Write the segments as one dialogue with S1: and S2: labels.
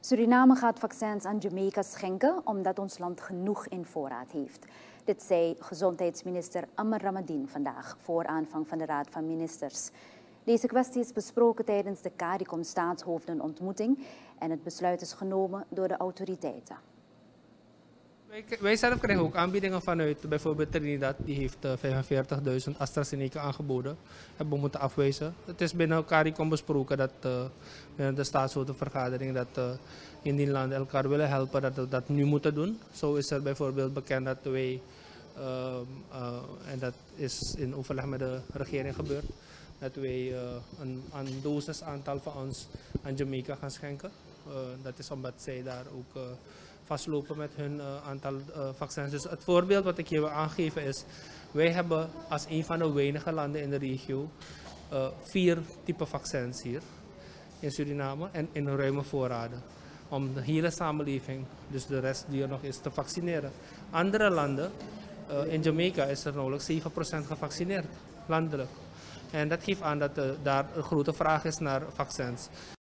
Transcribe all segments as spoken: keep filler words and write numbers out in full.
S1: Suriname gaat vaccins aan Jamaica schenken omdat ons land genoeg in voorraad heeft. Dit zei gezondheidsminister Amr Ramadien vandaag voor aanvang van de Raad van Ministers. Deze kwestie is besproken tijdens de CARICOM staatshoofdenontmoeting en het besluit is genomen door de autoriteiten.
S2: Wij, wij zelf krijgen ook aanbiedingen vanuit bijvoorbeeld Trinidad, die heeft uh, vijfenveertigduizend AstraZeneca aangeboden. Hebben we moeten afwijzen. Het is binnen CARICOM besproken dat uh, binnen de staatshoofdenvergadering dat uh, indien landen elkaar willen helpen, dat we dat nu moeten doen. Zo is er bijvoorbeeld bekend dat wij, uh, uh, en dat is in overleg met de regering gebeurd, dat wij uh, een, een dosisaantal van ons aan Jamaica gaan schenken. Uh, dat is omdat zij daar ook uh, vastlopen met hun uh, aantal uh, vaccins. Dus het voorbeeld wat ik hier wil aangeven is, wij hebben als een van de weinige landen in de regio uh, vier typen vaccins hier in Suriname en in ruime voorraden. Om de hele samenleving, dus de rest die er nog is, te vaccineren. Andere landen, uh, in Jamaica is er nauwelijks zeven procent gevaccineerd, landelijk. En dat geeft aan dat uh, daar een grote vraag is naar vaccins.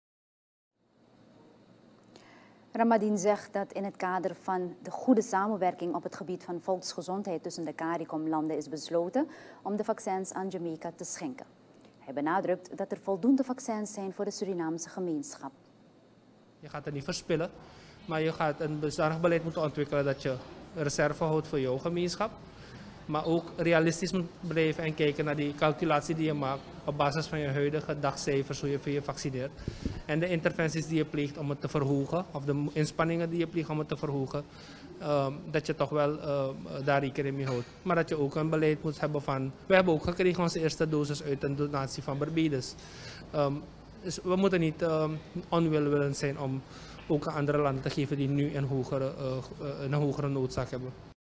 S1: Ramadien zegt dat in het kader van de goede samenwerking op het gebied van volksgezondheid tussen de CARICOM-landen is besloten om de vaccins aan Jamaica te schenken. Hij benadrukt dat er voldoende vaccins zijn voor de Surinaamse gemeenschap.
S2: Je gaat het niet verspillen, maar je gaat een zorgbeleid moeten ontwikkelen dat je reserve houdt voor jouw gemeenschap. Maar ook realistisch moet blijven en kijken naar die calculatie die je maakt op basis van je huidige dagcijfers, hoe je je vaccineert. En de interventies die je pleegt om het te verhogen, of de inspanningen die je pleegt om het te verhogen, um, dat je toch wel uh, daar rekening mee houdt. Maar dat je ook een beleid moet hebben van, we hebben ook gekregen onze eerste dosis uit een donatie van Barbados. Um, dus we moeten niet um, onwilwillend zijn om ook aan andere landen te geven die nu een hogere, uh, een hogere noodzaak hebben.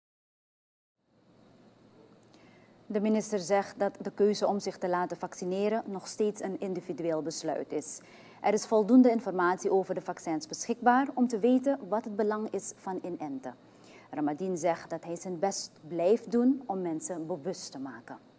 S1: De minister zegt dat de keuze om zich te laten vaccineren nog steeds een individueel besluit is. Er is voldoende informatie over de vaccins beschikbaar om te weten wat het belang is van inenten. Ramadien zegt dat hij zijn best blijft doen om mensen bewust te maken.